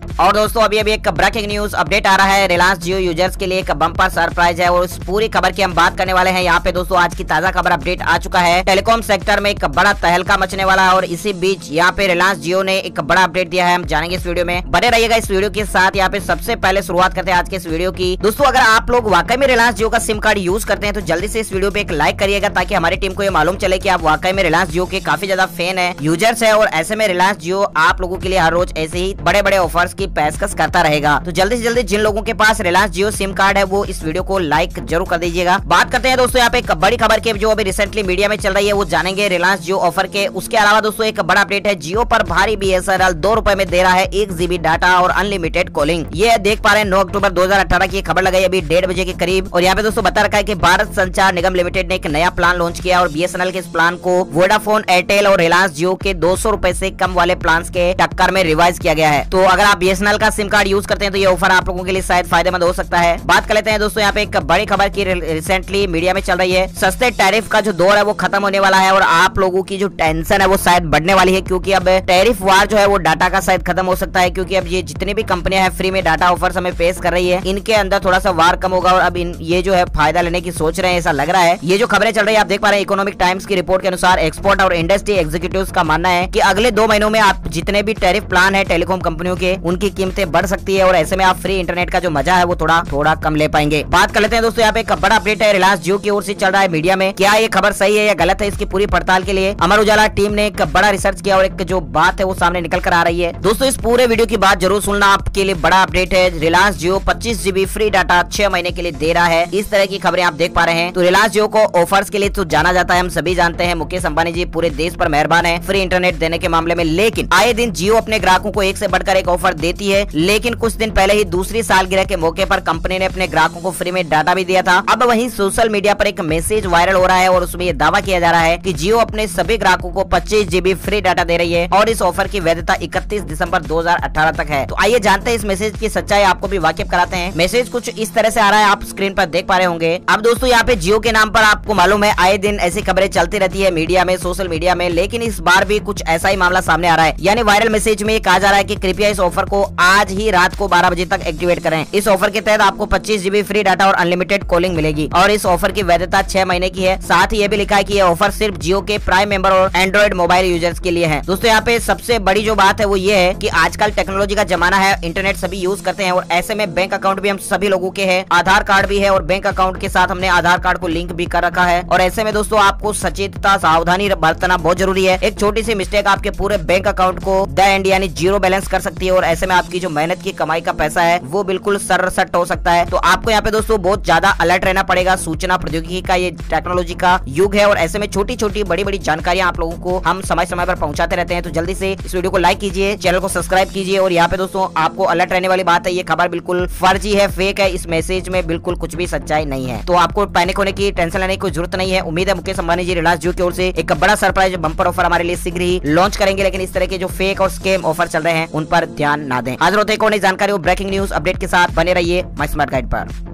और दोस्तों अभी अभी एक ब्रेकिंग न्यूज अपडेट आ रहा है। रिलायंस जियो यूजर्स के लिए एक बम्पर सरप्राइज है और उस पूरी खबर की हम बात करने वाले हैं। यहाँ पे दोस्तों आज की ताजा खबर अपडेट आ चुका है। टेलीकॉम सेक्टर में एक बड़ा तहलका मचने वाला है और इसी बीच यहाँ पे रिलायंस जियो ने एक बड़ा अपडेट दिया है। हम जानेंगे इस वीडियो में, बने रहिएगा इस वीडियो के साथ। यहाँ पे सबसे पहले शुरुआत करते हैं आज के इस वीडियो की। दोस्तों अगर आप लोग वाकई में रिलायंस जियो का सिम कार्ड यूज करते हैं तो जल्दी से इस वीडियो पे एक लाइक करिएगा, ताकि हमारी टीम को ये मालूम चले कि आप वाकई में रिलायंस जियो के काफी ज्यादा फैन है, यूजर्स है। और ऐसे में रिलायंस जियो आप लोगों के लिए हर रोज ऐसे ही बड़े बड़े ऑफर्स की पेशकश करता रहेगा। तो जल्दी से जल्दी जिन लोगों के पास रिलायंस जियो सिम कार्ड है वो इस वीडियो को लाइक जरूर कर दीजिएगा। बात करते हैं दोस्तों यहाँ पे एक बड़ी खबर के जो अभी रिसेंटली मीडिया में चल रही है, वो जानेंगे रिलायंस जियो ऑफर के। उसके अलावा दोस्तों एक बड़ा अपडेट है, जियो पर भारी BSNL 2 रुपए में दे रहा है 1 GB डाटा और अनलिमिटेड कॉलिंग। ये देख पा रहे हैं 9 अक्टूबर 2018 की खबर लगाई अभी 1:30 बजे के करीब। और यहाँ पे दोस्तों बता रखा है कि भारत संचार निगम लिमिटेड ने एक नया प्लान लॉन्च किया और BSNL के इस प्लान को वोडाफोन, एयरटेल और रिलायंस जियो के 200 रुपए से कम वाले प्लान के टक्कर में रिवाइज किया गया है। तो अगर आप BSNL का सिम कार्ड यूज करते हैं तो ये ऑफर आप लोगों के लिए शायद फायदेमंद हो सकता है। बात कर लेते हैं दोस्तों यहाँ पे एक बड़ी खबर की रिसेंटली मीडिया में चल रही है। सस्ते टैरिफ का जो दौर है वो खत्म होने वाला है और आप लोगों की जो टेंशन है वो शायद बढ़ने वाली है, क्योंकि अब टैरिफ वार जो है वो डाटा का शायद खत्म हो सकता है। क्योंकि अब ये जितनी भी कंपनियां हैं फ्री में डाटा ऑफर हमें पेश कर रही है, इनके अंदर थोड़ा सा वार कम होगा और अब ये जो है फायदा लेने की सोच रहे हैं, ऐसा लग रहा है। ये जो खबरें चल रही है आप देख पा रहे हैं, इकोनॉमिक टाइम्स की रिपोर्ट के अनुसार एक्सपोर्ट और इंडस्ट्री एग्जीक्यूटिव्स का मानना है कि अगले 2 महीनों में आप जितने भी टैरिफ प्लान है टेलीकॉम कंपनियों के, उनकी कीमतें बढ़ सकती है और ऐसे में आप फ्री इंटरनेट का जो मजा है वो थोड़ा कम ले पाएंगे। बात कर लेते हैं दोस्तों यहाँ पे एक बड़ा अपडेट है, रिलायंस जियो की ओर से चल रहा है मीडिया में। क्या ये खबर सही है या गलत है, इसकी पूरी पड़ताल के लिए अमर उजाला टीम ने एक बड़ा रिसर्च किया और एक जो बात है वो सामने निकल कर आ रही है। दोस्तों इस पूरे वीडियो की बात जरूर सुनना, आपके लिए बड़ा अपडेट है। Reliance Jio 25 GB free data 6 महीने के लिए दे रहा है, इस तरह की खबरें आप देख पा रहे हैं। तो रिलायंस जियो को ऑफर्स के लिए तो जाना जाता है, हम सभी जानते हैं मुकेश अंबानी जी पूरे देश पर मेहरबान है फ्री इंटरनेट देने के मामले में। लेकिन आए दिन जियो अपने ग्राहकों को एक से बढ़कर एक ऑफर देती है। लेकिन कुछ दिन पहले ही दूसरी सालगिरह के मौके पर कंपनी ने अपने ग्राहकों को फ्री में डाटा भी दिया था। अब वहीं सोशल मीडिया पर एक मैसेज वायरल हो रहा है और उसमें यह दावा किया जा रहा है कि जियो अपने सभी ग्राहकों को 25 GB फ्री डाटा दे रही है और इस ऑफर की वैधता 31 दिसंबर 2018 तक है। तो आइए जानते हैं इस मैसेज की सच्चाई, आपको भी वाकिफ कराते हैं। मैसेज कुछ इस तरह से आ रहा है, आप स्क्रीन पर देख पा रहे होंगे। अब दोस्तों यहाँ पे जियो के नाम पर आपको मालूम है आए दिन ऐसी खबरें चलती रहती है मीडिया में, सोशल मीडिया में, लेकिन इस बार भी कुछ ऐसा ही मामला सामने आ रहा है। यानी वायरल मैसेज में कहा जा रहा है कि कृपया इस ऑफर को आज ही रात को 12 बजे तक एक्टिवेट करें। इस ऑफर के तहत आपको 25 GB फ्री डाटा और अनलिमिटेड कॉलिंग मिलेगी और इस ऑफर की वैधता 6 महीने की है। साथ ही ये भी लिखा है कि ये ऑफर सिर्फ जियो के प्राइम मेंबर और एंड्रॉइड मोबाइल यूजर्स के लिए है। दोस्तों यहाँ पे सबसे बड़ी जो बात है वो ये है कि आजकल टेक्नोलॉजी का जमाना है, इंटरनेट सभी यूज करते हैं और ऐसे में बैंक अकाउंट भी हम सभी लोगों के हैं, आधार कार्ड भी है और बैंक अकाउंट के साथ हमने आधार कार्ड को लिंक भी कर रखा है। और ऐसे में दोस्तों आपको सचेतता सावधानी बरतना बहुत जरूरी है। एक छोटी सी मिस्टेक आपके पूरे बैंक अकाउंट को द एंड यानी जीरो बैलेंस कर सकती है और ऐसे में आपकी जो मेहनत की कमाई का पैसा है वो बिल्कुल सरसट हो सकता है। तो आपको यहाँ पे दोस्तों बहुत ज्यादा अलर्ट रहना पड़ेगा। सूचना प्रौद्योगिकी का ये टेक्नोलॉजी का युग है और ऐसे में छोटी छोटी बड़ी बड़ी जानकारियां आप लोगों को हम समय समय पर पहुंचाते रहते हैं। तो जल्दी से इस वीडियो को लाइक कीजिए, चैनल को सब्सक्राइब कीजिए। और यहाँ पे दोस्तों आपको अलर्ट रहने वाली बात है, ये खबर बिल्कुल फर्जी है, फेक है, इस मैसेज में बिल्कुल कुछ भी सच्चाई नहीं है। तो आपको पैनिक होने की, टेंशन लेने की कोई जरूरत नहीं है। उम्मीद है मुकेश अंबानी जी रिलायंस जियो की ओर से एक बड़ा सरप्राइज बम्पर ऑफर हमारे लिए शीघ्र ही लॉन्च करेंगे, लेकिन इस तरह के जो फेक और स्कैम ऑफर चल रहे हैं उन पर ध्यान ना दें। हाजिर होते हैं कोई नई जानकारी और ब्रेकिंग न्यूज अपडेट के साथ, बने रहिए माय स्मार्ट गाइड पर।